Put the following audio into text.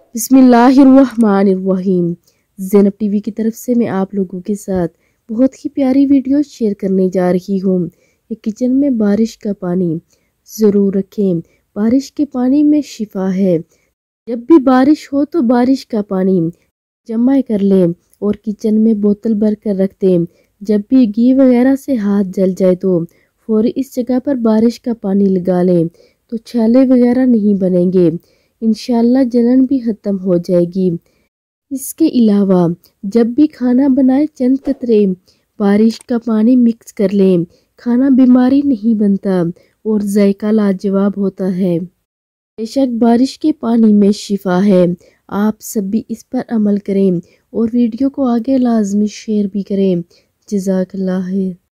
बिस्मिल्लाहिर्रहमानिर्रहीम। ज़ैनब टीवी की तरफ से मैं आप लोगों के साथ बहुत ही प्यारी वीडियो शेयर करने जा रही हूँ। किचन में बारिश का पानी ज़रूर रखें। बारिश के पानी में शिफा है। जब भी बारिश हो तो बारिश का पानी जमा कर लें और किचन में बोतल भर कर रख दें। जब भी घी वगैरह से हाथ जल जाए तो फौरी इस जगह पर बारिश का पानी लगा लें तो छाले वगैरह नहीं बनेंगे। इंशाल्लाह जलन भी ख़त्म हो जाएगी। इसके अलावा जब भी खाना बनाए चंद कतरे बारिश का पानी मिक्स कर लें। खाना बीमारी नहीं बनता और जायका लाजवाब होता है। बेशक बारिश के पानी में शिफा है। आप सब भी इस पर अमल करें और वीडियो को आगे लाजमी शेयर भी करें। जज़ाकल्लाह।